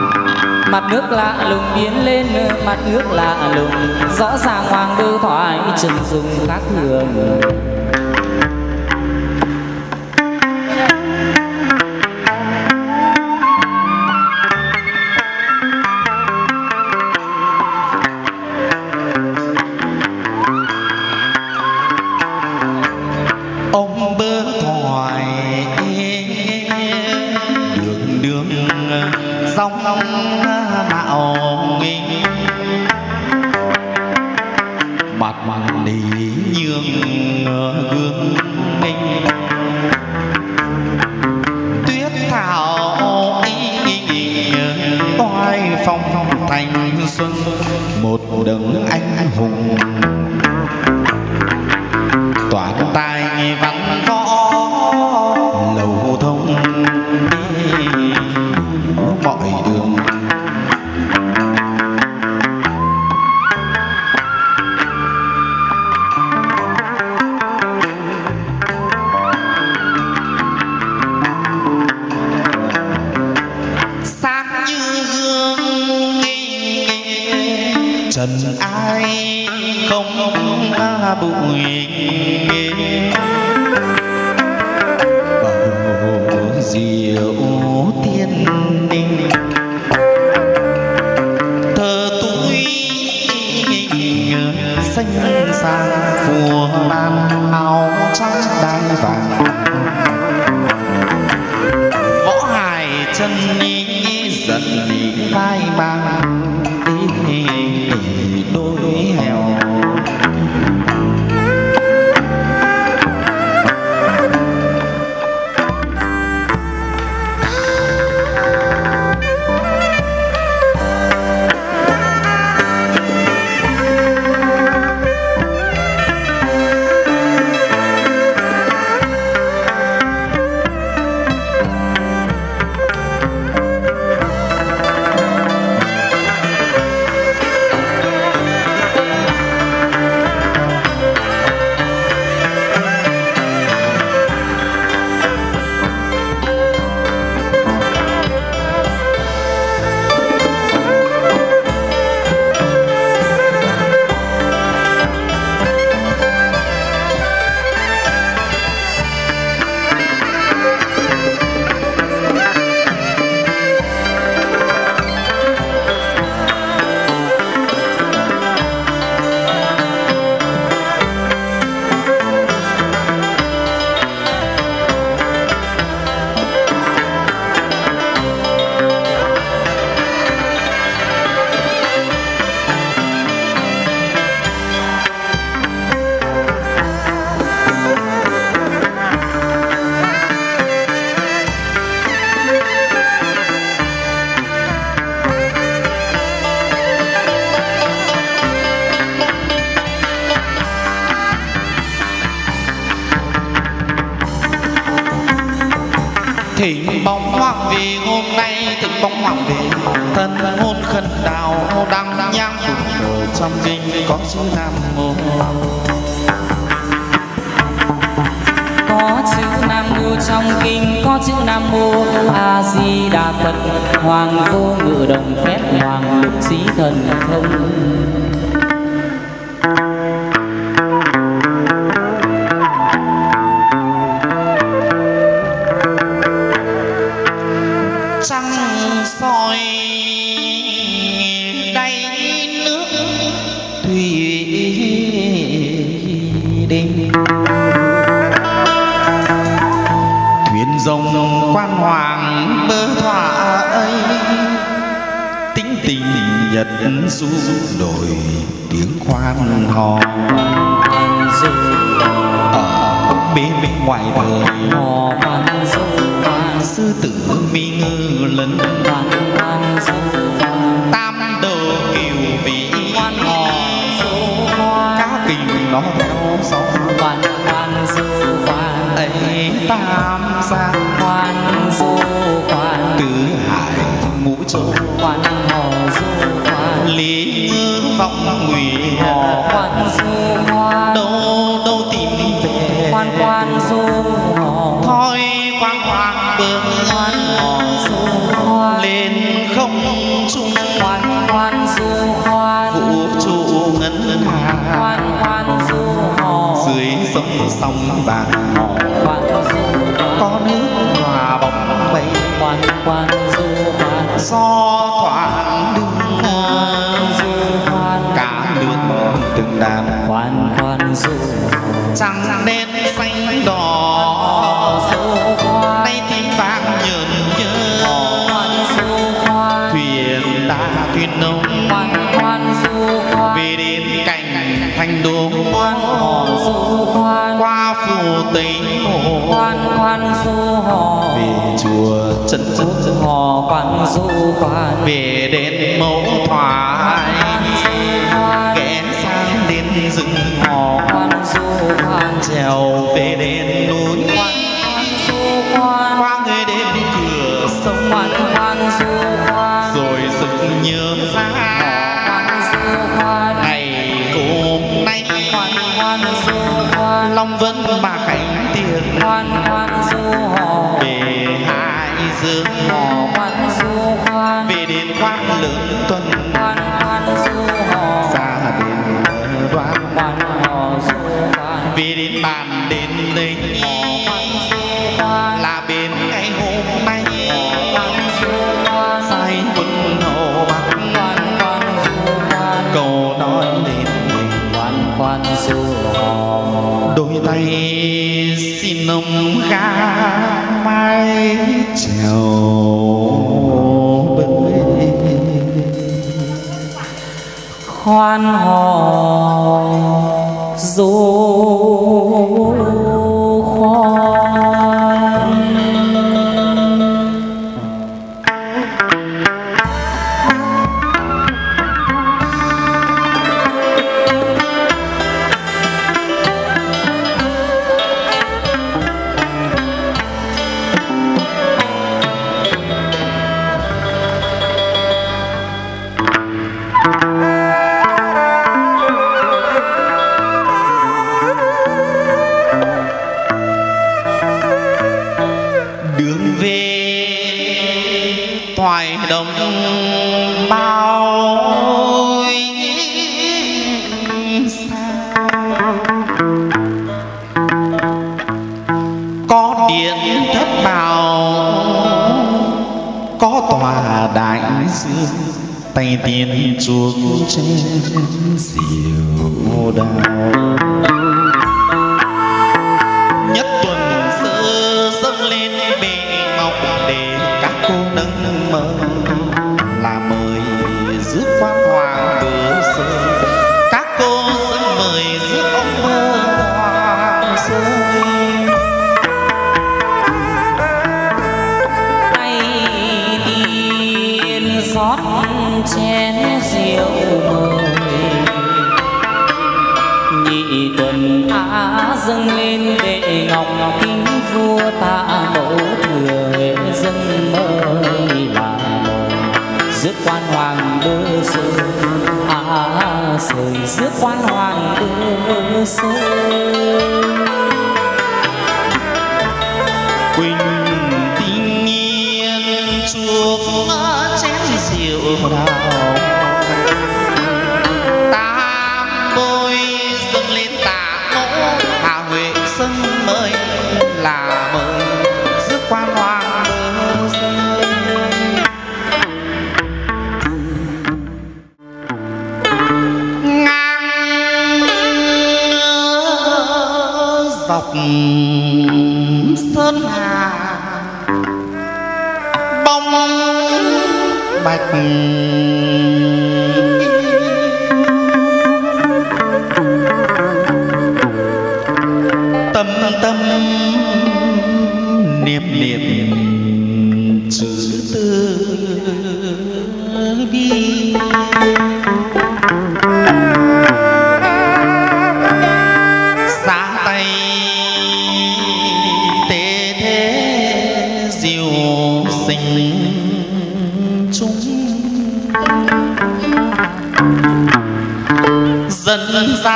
Mặt nước lạ lùng biến lên mặt nước lạ lùng, rõ ràng hoàng bơ thoại trần dùng khác thường. Ông bơ thoại đường đường dòng đạo nghỉ mặt đi nhường gương nghinh tuyết thảo oai phong thành xuân một đấng anh hùng toàn tài văn võ lầu thông mọi đường. Sáng như gương trần ai không bụi bầu diệu tiên ninh thơ túi xanh sang phùa lan áo trắng đai vàng võ hài chân ní giận ní vai mang đôi hèo. Thỉnh bóng hoàng về hôm nay thỉnh bóng hoàng về thân hôn khân đào đăng nhang phụng ở trong kinh có chữ Nam Mô. Có chữ Nam Mô trong kinh có chữ Nam Mô A Di Đà Phật. Hoàng vô ngự đồng phép hoàng lục trí thần thông. Soi đáy nước thủy đêm thuyền rồng quan hoàng bơ thỏa ấy tính tình nhật du đổi tiếng khoan hò ở bên ngoài đời hò khoan sư tử mi ngư lần tam đồ kiều vị hò cá kình nó theo gió quan du quan ấy tam giang quan du quan tứ hải ngũ châu quan hò du quan lý ngư vọng ngụy hò quan du quan đâu đâu tìm về quan du hò thôi quan hoàng bờ quan du quan lên không trung khoan khoan du khoan vũ trụ ngân hà khoan khoan du hò dưới sông sóng vàng hò khoan du có nước hòa bóng mây khoan khoan du khoan gió thoảng đường du khoan cả nước từng đàn khoan khoan du trắng đen xanh đỏ du khoan nay tím vàng nhờn nhớ khoan du khoan thuyền đá thuyền nông khoan khoan du khoan về đến cảnh thành đô hò du khoan qua phù tây hồ khoan khoan du hò về chùa chân chân hò khoan du khoan về đến mẫu thoại ghé sang đến rừng hò khoan du khoan trèo về đến núi khoan du khoan qua người đến cửa sông khoan khoan du khoan rồi sực nhớ ra khoan du khoan ngày hôm nay khoan khoan du khoan long vẫn mà khánh tiền khoan khoan du hò về Hải Dương hò khoan du khoan về đến quán lớn tuần khoan khoan du hò gia đình đoán khoan hò du khoan về đến bàn đến đây khoan du khoan là bên ngày hôm nay khoan du khoan sai quân hậu bắc khoan khoan du khoan cầu nói đến mình khoan khoan du hò đôi tay xin ông gà mai chèo bơi khoan hò du khoan đường về thoại đồng bao xa có điện thất bảo có tòa đại dương tay tiên chuông trên diệu đào nhất tuần sơ dâng lên bề ngọc để các cô nâng mơ là mời rước quan hoàng bữa sơ các cô dâng mời rước ông mơ hoàng sơ tay tiên rót chén rượu mời nhị tuần á dâng lên bệ ngọc kính vua tạ mẫu thừa dâng mời là mời rước quan hoàng bơ sơ sời rước quan hoàng bơ sơ quỳnh tình nhiên chuộc chén rượu đào tam bôi dâng lên tạ mẫu hà huệ dâng mời là mời rước quan hoàng bơ sơ ngang dọc sơn hà bông bạch tâm tâm niệm niệm chữ từ bi xa tay tế thế diệu sinh chúng dân dắt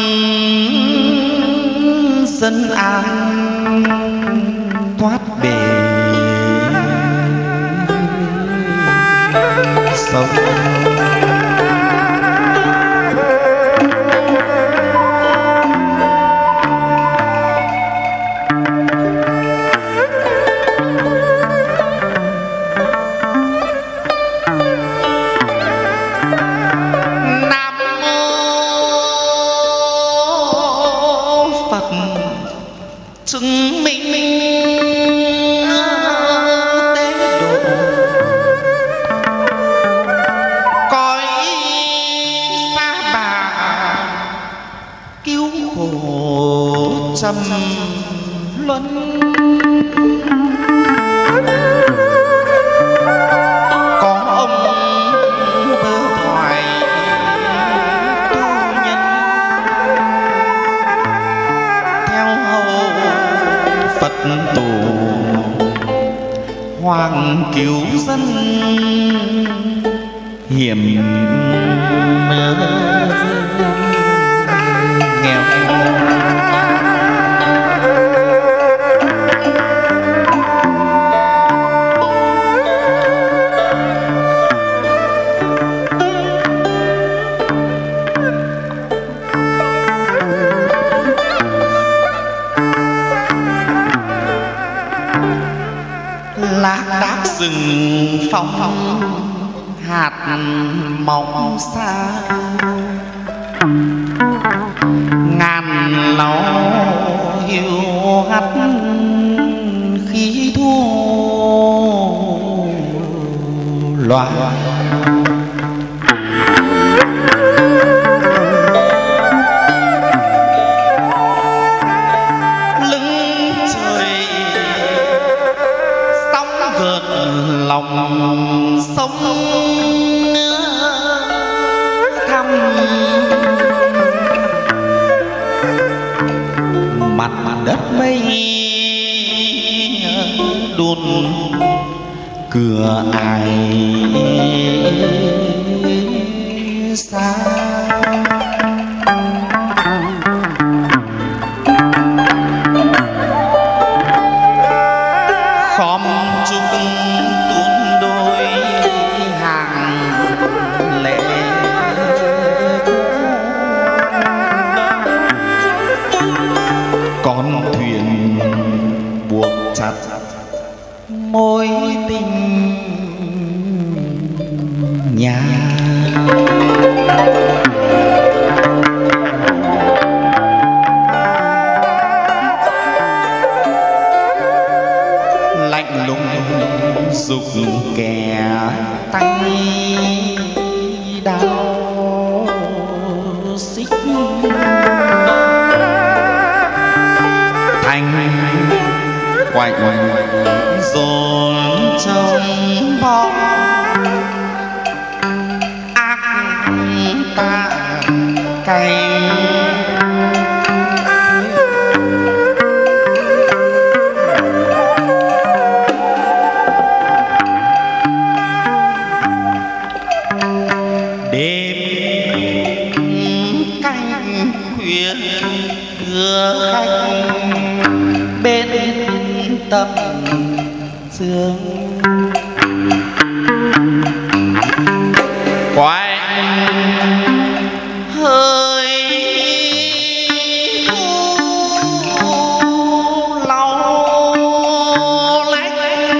dân an thoát bể trầm luân. Có ông bơ thoại tu nhân theo hầu Phật tổ hoàng cứu dân hiểm nghèo. Lác đác rừng phong hạt mỏng xa, ngàn ló hiu hắt khí thu loài. Lòng sống thăm mặt đất mây đun cửa ai xa. Khom chung con thuyền buộc chặt mối tình nhà. Lạnh lùng giục kẻ tay đau xích thành quạnh dồn trong bóng ác ta cay. Đêm canh khuya đưa khách bên tầm dương, quay hơi thu lau lách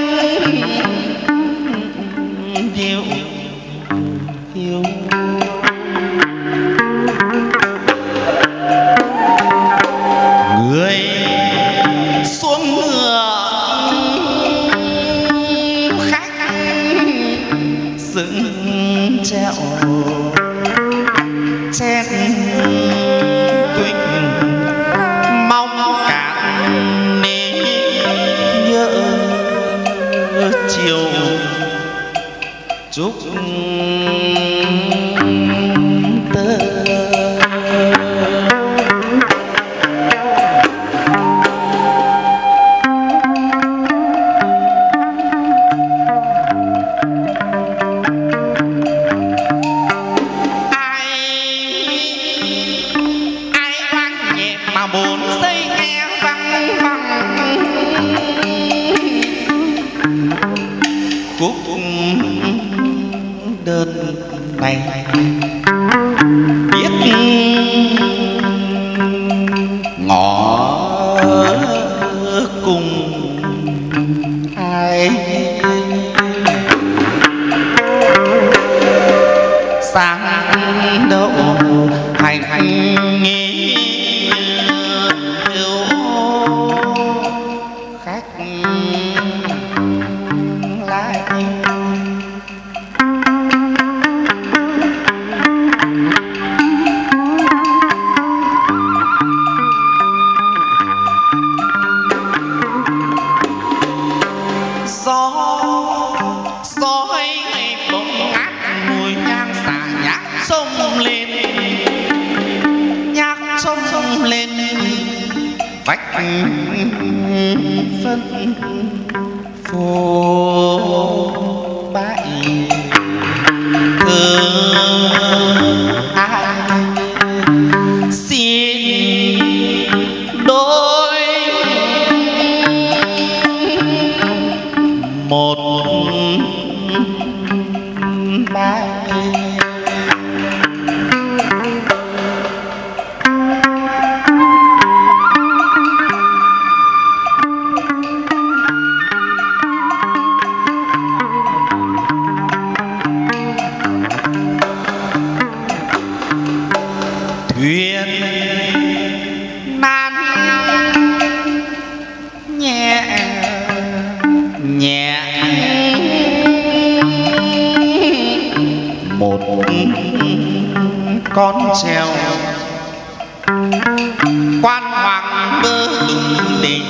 điệu hiu. Người xuống ngựa khách dựng treo chen tuyết mong cạn nề nhớ chiều chúc tơ. Bốn giây nghe văng văng khúc đơn này biết ngõ cùng ai sang đâu hành nghi vách phân phố bãi ai xin đôi một bãi thuyền nan nhẹ nhẹ một con treo quan hoàng bơ đỉnh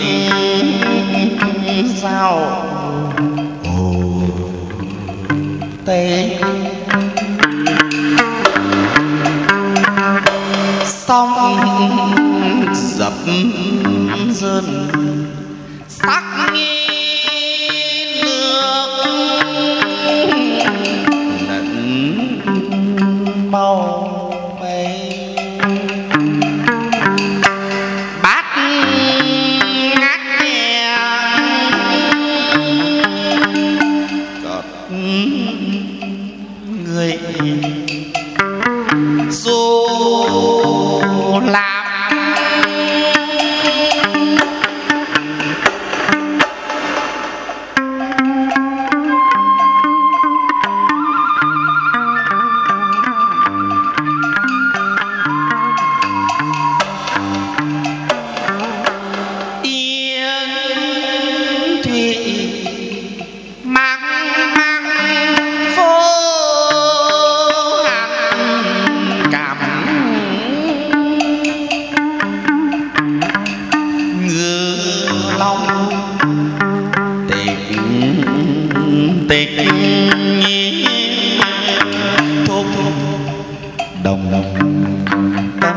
giao hồ tây sông dập dần sắc nghi nước nẫn màu mây bát ngát nhẹ cọt người dù làm yên thủy mang phố hàng cảm ngư long tịch thúc đồng tâm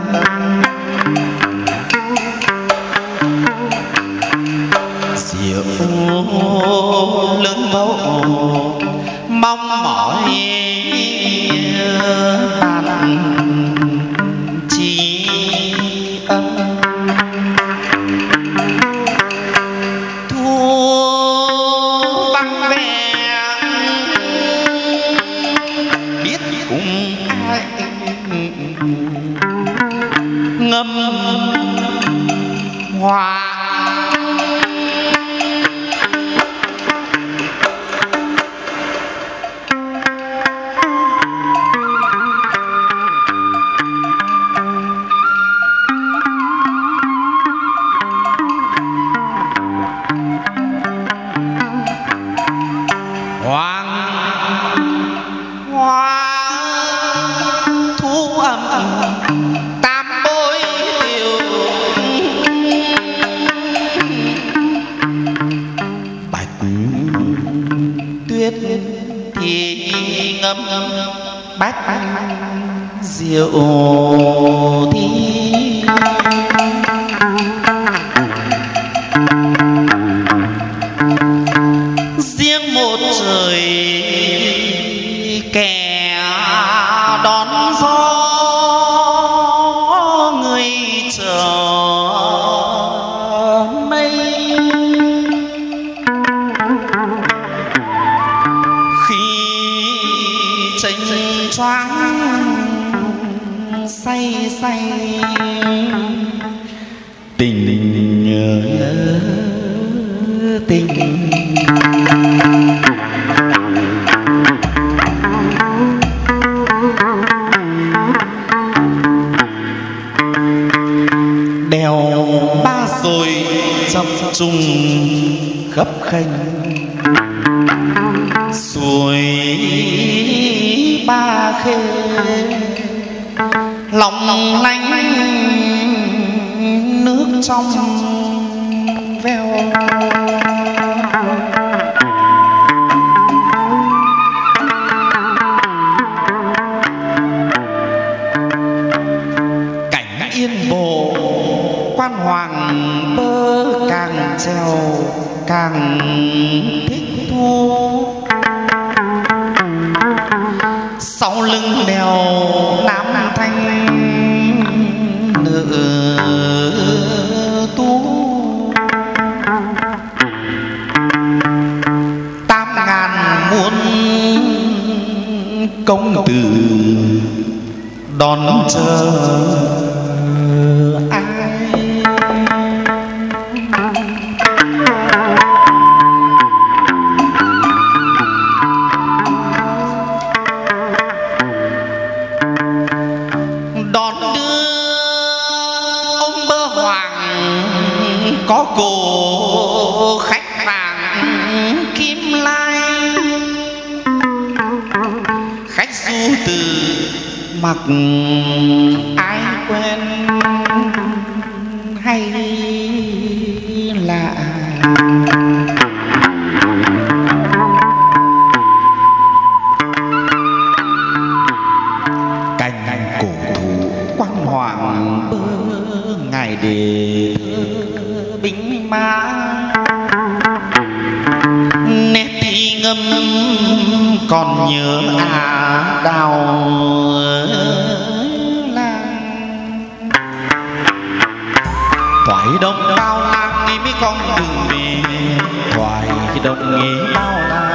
diệu lưng bầu mong mỏi bàn chi âm thu vắng vẻ biết cùng ai ngâm hoa hoàng hoa thu âm tam bối tiêu bạch tuyết thì ngâm bách diệu thi riêng một trời kẻ đón gió người chờ mây khi tranh choáng say say tình nhớ tình đèo ba rồi chập trùng khắp khênh suối ba khê lòng lanh nước trong veo cảnh yên bộ quan hoàng treo càng thích thú. Sau lưng đèo Nam Thanh nữ tú, 8.000 muôn công tử đón chờ ai. Đón đưa ông Bơ Hoàng có cổ khách vàng kim lai, khách du từ mặc ai quen hay lạ. Cành cổ thụ quan hoàng bơ ngài đề binh mã, nét thi ngâm còn nhớ đào làng. Thoại đông bao lang đi mấy con đường về, thoại đông nghe bao lang